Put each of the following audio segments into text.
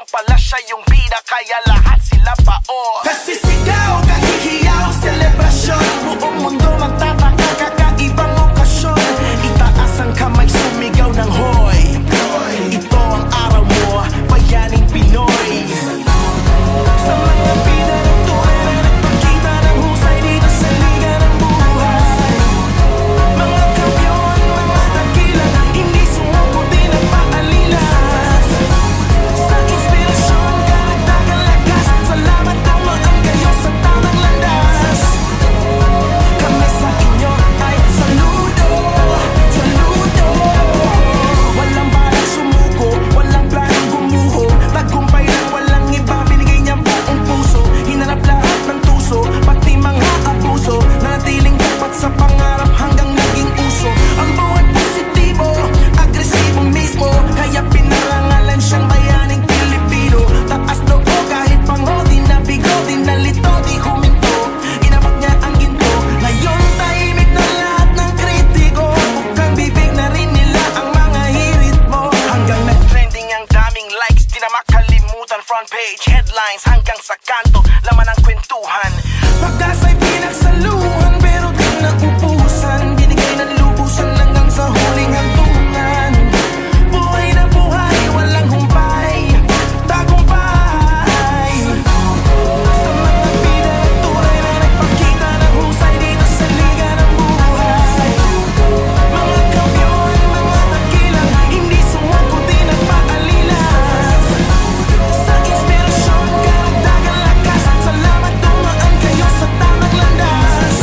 inspirasyon pala siya yung bida, kaya lahat sila pao. Kasi sigaw, kahihiyaw, selebrasyon, buong mundo magtataka, kakaibang okasyon. Itaas ang kamay, sumigaw ng hoy. Ito ang araw mo, bayaning Pinoy. Sa mga bida ng tunay na nagpakita ng husay dito sa liga ng buhay. Mga kampiyon, mga dakila, hindi sumuko din ang paalila. Sa inspirasyon, karagdagang lakas, salamat dumaan kayo sa tamang landas. Kami sa inyo ay saludo, saludo. Walang balang sumuko, walang planong gumuho, tagumpay lang walang iba, binigay niya buong puso. Hinarap lahat ng tuso, pati mga abuso, natiling tapat sa pangarap hanggang naging uso. Ang buhay positibo, agresibo mismo, kaya pinarangalan siyang bayaning Pilipino. Taas loob kahit pango, di nabigo, di nalito, di huminto. Inabot niya ang ginto, ngayon tahimik na lahat ng kritiko. Bukang bibig na rin nila ang mga hirit mo. Hanggang nag-trending ang daming likes, di na makalimutan. Front page, headlines, hanggang sa kanto, laman ng kwentuhan. Pagkasa'y pinagsaluhan, pero di naubusan. Binigay ng lubusan hanggang sa huling hantungan. Buhay na buhay, walang humpay, tagumpay. Sa mga bida ng tunay na nagpakita ng husay dito sa liga ng buhay. Mga kampiyon, mga dakila, hindi sumuko din ang paalila. Sa inspirasyon, karagdagang lakas, salamat dumaan kayo sa tamang landas.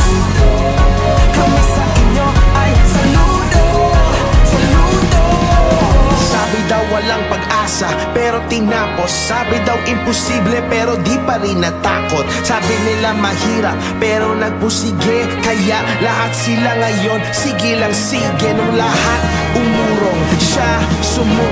Kami sa inyo ay saludo, saludo. Sabi daw walang pag-asa, pero tinapos. Sabi daw imposible, pero di pa rin natakot. Sabi nila mahirap, pero nagpusige, kaya lahat sila ngayon sige lang sige. Nung lahat umurong, siya sumunod.